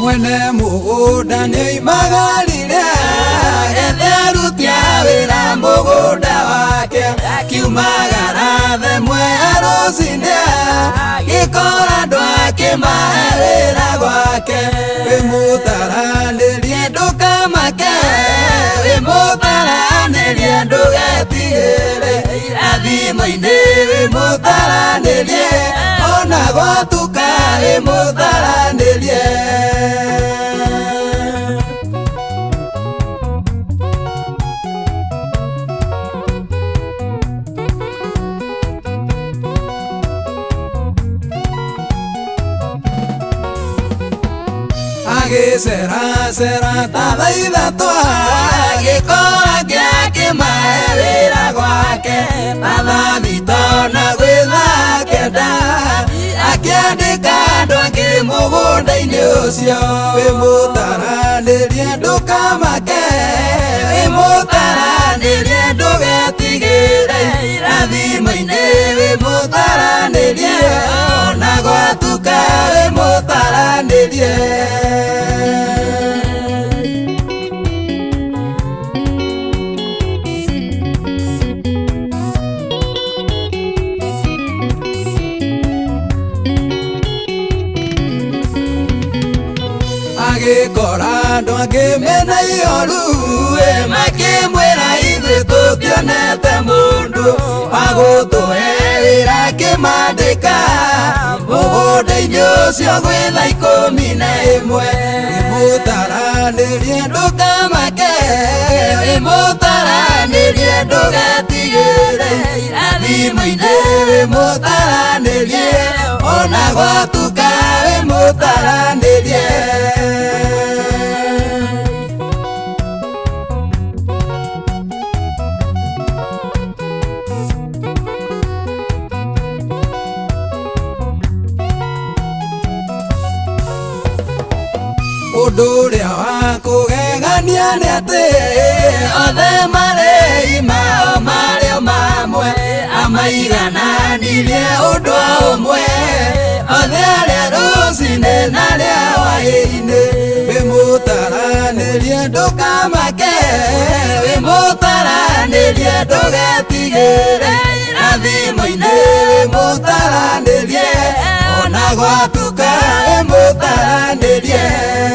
mwene mũgũnda nĩoimagarire etharutia wĩra mũgũnda wake akiumagara themwe rũcinĩ gĩkora andũ akĩmahe wĩra gwake wĩmũtaranĩrie ndũkamake wĩmũtaranĩrie ndũgetigĩre irathimo-inĩ wĩmũtaranĩrie ona gwatuka wĩmũtaranĩrie agĩceracera ta thaa ithatũ agĩkora gĩakĩmahe wĩra gwake ta thaa thita na gwĩ thaa kenda akĩandĩka andũ angĩ mũgũnda-inĩ ũcio wĩmũtaranĩrie ndũkamake wĩmũtaranĩrie ndũgetigĩre irathimo-inĩ wĩmũtaranĩrie ona gwatuka wĩmũtaranĩrie agĩkora andũ angĩ mena ihoru makĩmwĩra ithuĩ tũtionete mũndũ wa gũtũhe wĩra akĩmandĩka mũgũnda-inĩ ũcio gwĩ thaa 11 wĩmũtaranĩrie ndũkamake wĩmũtaranĩrie ndũgetigĩre irathimo-inĩ wĩmũtaranĩrie ona gwatuka wĩmũtaranĩrie ũndũ ũrĩa wa kũgegania nĩ atĩ othe marĩ mao marĩ o mamwe amaigananirie ũndũ ũmwe othe arĩa rũcinĩ na arĩa hwaĩ-inĩ wĩmũtaranĩrie ndũkamake wĩmũtaranĩrie ndũgetigĩre irathimo-inĩ wĩmũtaranĩrie ona gwatuka wĩmũtaranĩrie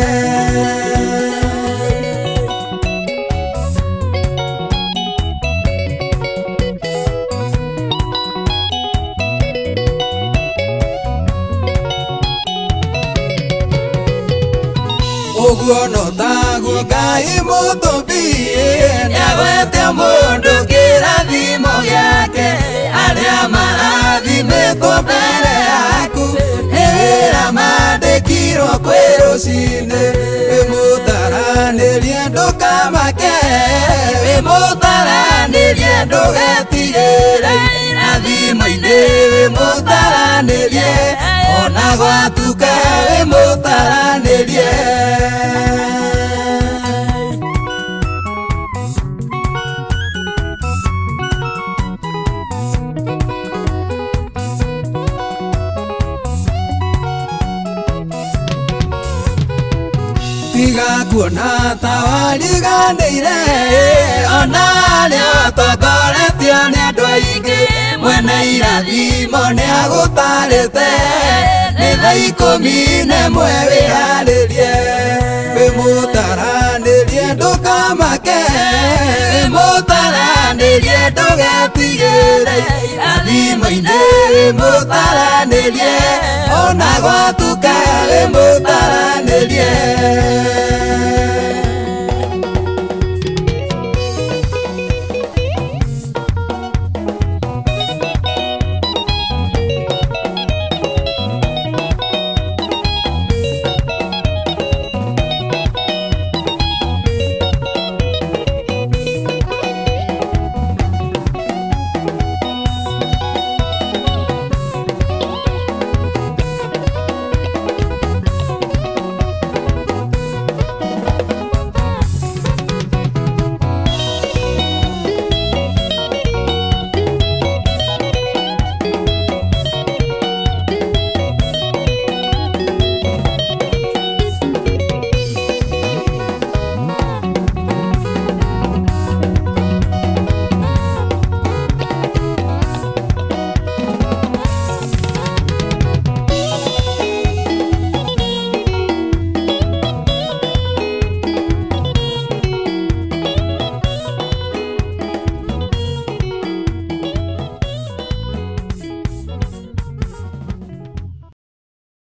ũguo no taguo Ngai mũtũmbie nĩagwete mũndũ kĩrathimo gĩake arĩa marathimĩtwo mbere yaku nĩ wĩra mandĩkirwo kwĩ rũcinĩ wĩmũtaranĩrie ndũkamake wĩmũtaranĩrie ndũgetigĩre irathimo-inĩ wĩmũtaranĩrie ona gwatuka wĩmũtaranĩrie tiga kuona ta wariganĩire ona arĩa ũtongoretio nĩ andũ aingĩ mwene irathimo nĩagũtarĩte nĩ thaa 11 wĩharĩrie wĩmũtaranĩrie ndũkamake wĩmũtaranĩrie ndũgetigĩre irathimo-inĩ wĩmũtaranĩrie ona gwatuka wĩmũtaranĩrie